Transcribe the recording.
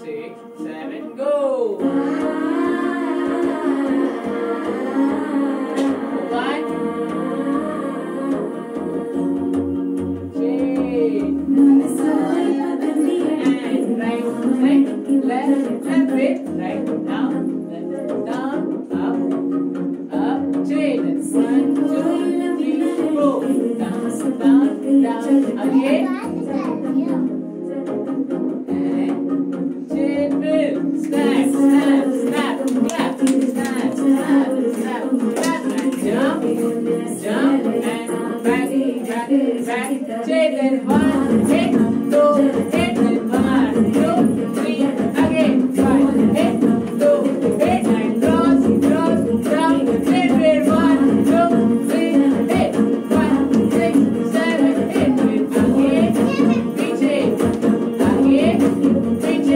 6, 7, go! 1, change, and right, left, left it, right, down, up, change, 1, 2, 3, go, down, again, snap, snap, snap, clap, snap, snap, snap, clap, and jump, and back, change, and 1, hit, 2, hit, and 1, 2, 3, again, 5, hit, 2, hit, and cross, jump, change, and 1, 2, 3, hit, 5, 6, 7, hit, and again, we change,